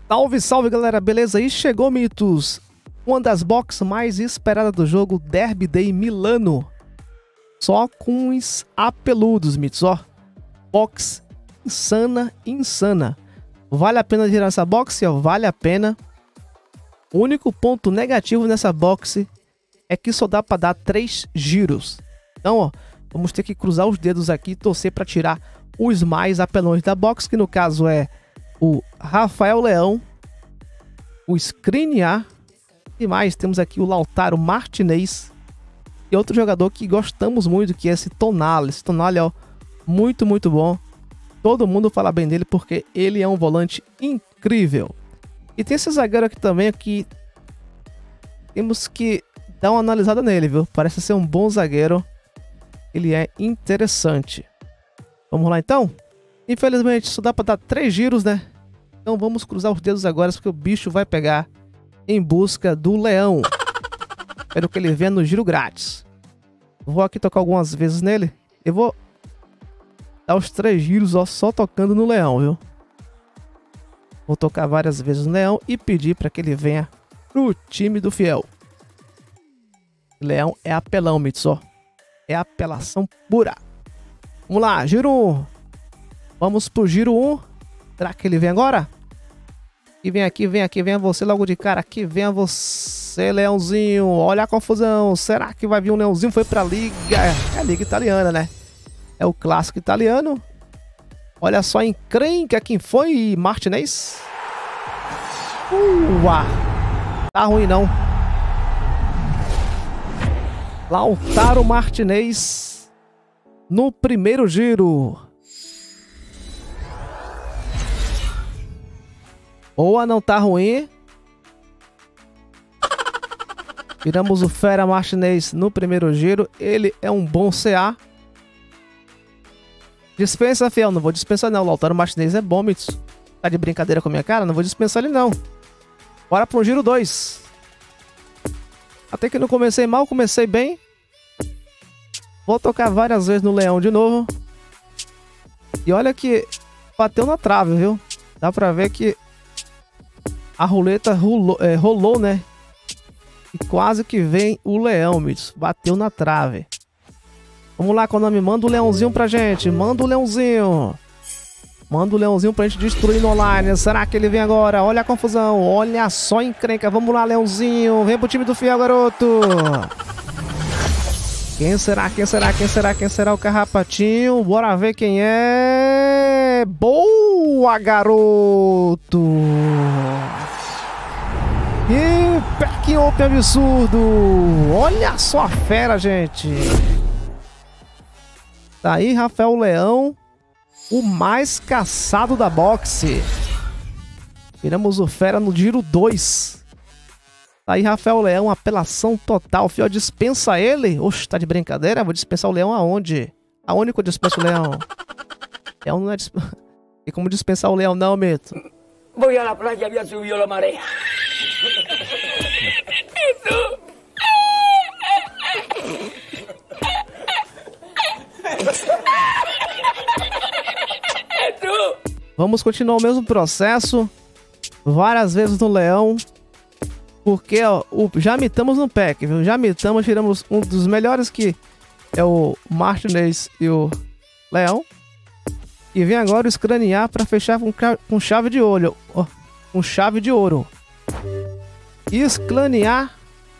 Salve, salve galera, beleza? E chegou, Mitos, uma das boxes mais esperadas do jogo, Derby Day Milano. Só com os apeludos, Mitos, ó. Box insana. Vale a pena girar essa box, ó, vale a pena. O único ponto negativo nessa box é que só dá pra dar 3 giros. Então, ó, vamos ter que cruzar os dedos aqui e torcer pra tirar os mais apelões da box, que no caso é o Rafael Leão, o Skriniar e mais, temos aqui o Lautaro Martinez e outro jogador que gostamos muito, que é esse Tonali. Esse Tonali, ó, muito bom. Todo mundo fala bem dele porque ele é um volante incrível. E tem esse zagueiro aqui também que temos que dar uma analisada nele, viu? Parece ser um bom zagueiro. Ele é interessante. Vamos lá então? Infelizmente só dá pra dar 3 giros, né? Então vamos cruzar os dedos agora, porque o bicho vai pegar em busca do leão. Espero que ele venha no giro grátis. Vou aqui tocar algumas vezes nele. Eu vou dar os 3 giros, ó, só tocando no leão, viu? Vou tocar várias vezes no leão e pedir para que ele venha pro time do fiel. Leão é apelão, Mitos, ó. É apelação pura. Vamos lá, giro 1. Vamos pro giro 1. Será que ele vem agora? E vem aqui, venha você logo de cara. Aqui, venha você, leãozinho. Olha a confusão. Será que vai vir um leãozinho? Foi pra liga. É a liga italiana, né? É o clássico italiano. Olha só, encrenca quem foi, Martinez. Tá ruim não. Lautaro Martinez no primeiro giro. Boa, não tá ruim. Tiramos o Fera Martinez no primeiro giro. Ele é um bom CA. Dispensa, fiel. Não vou dispensar não. O Lautaro Martinez é bom, Mitos. Tá de brincadeira com a minha cara? Não vou dispensar ele não. Bora pro giro 2. Até que não comecei mal, comecei bem. Vou tocar várias vezes no leão de novo. E olha que bateu na trave, viu? Dá pra ver que a roleta rolou, né? E quase que vem o leão, Mitos. Bateu na trave. Vamos lá, Konami, manda o leãozinho pra gente. Manda o leãozinho. Manda o leãozinho pra gente destruir no online. Será que ele vem agora? Olha a confusão. Olha só a encrenca. Vamos lá, leãozinho. Vem pro time do fiel, garoto. Quem será? Quem será? Quem será? Quem será o carrapatinho? Bora ver quem é. Boa, garoto. E pack open absurdo. Olha só a fera, gente. Tá aí Rafael Leão, o mais caçado da boxe. Tiramos o fera no giro 2. Tá aí Rafael Leão, apelação total. O fiel dispensa ele? Oxe, tá de brincadeira? Vou dispensar o leão aonde? Aonde que eu dispenso o leão? Leão não é Tem como dispensar o leão não, Mito? Voy a la playa, había subido la marea. Vamos continuar o mesmo processo. Várias vezes no leão. Porque, ó, já mitamos no pack, viu? Já mitamos, tiramos um dos melhores, que é o Martinez e o leão. E vem agora o Skriniar para fechar com chave de ouro. Ó, com chave de ouro. Skriniar.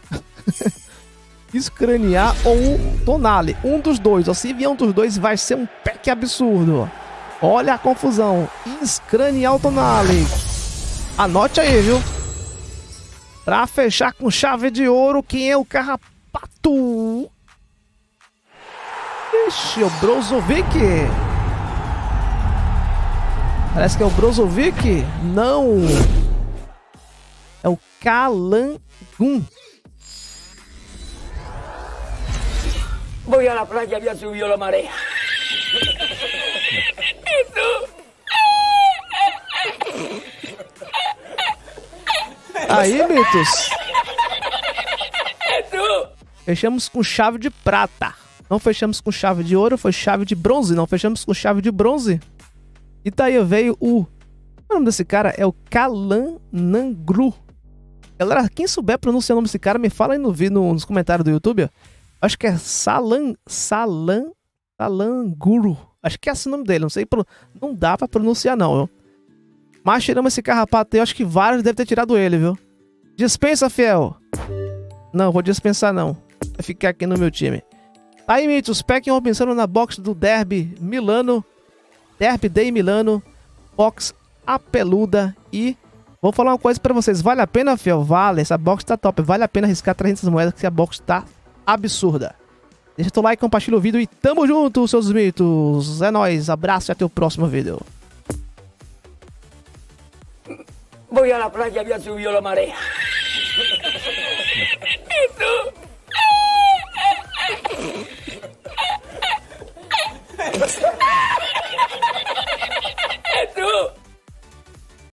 Skriniar ou o Tonali. Um dos dois. Ó, se vier um dos dois, vai ser um pack absurdo. Olha a confusão. Skriniar ou Tonali. Anote aí, viu? Pra fechar com chave de ouro, quem é o carrapato? Ixi, o Brozovic. Parece que é o Brozovic. Não. É o Calangun. Voy a la playa, había subido la marea. Aí, Mitos. Fechamos com chave de prata. Não fechamos com chave de ouro, foi chave de bronze. Não fechamos com chave de bronze. E daí veio o O nome desse cara é o Kalan Nangru. Galera, quem souber pronunciar o nome desse cara, me fala aí nos comentários do YouTube. Ó. Acho que é Salanguru. Acho que é esse o nome dele. Não sei, não dá pra pronunciar não, viu? Mas tiramos esse carrapato aí, acho que vários devem ter tirado ele, viu? Dispensa, fiel. Não, vou dispensar não. Vai ficar aqui no meu time. Tá aí, Mitos. Pequem pensando na box do Derby Milano. Derby Day Milano. Box apeluda. E vou falar uma coisa pra vocês. Vale a pena, fiel? Vale. Essa box tá top. Vale a pena arriscar 300 moedas, que a box tá absurda. Deixa teu like, compartilha o vídeo e tamo junto, seus mitos. É nóis. Abraço e até o próximo vídeo. Voy a la playa, había subido la marea. ¿Y tú?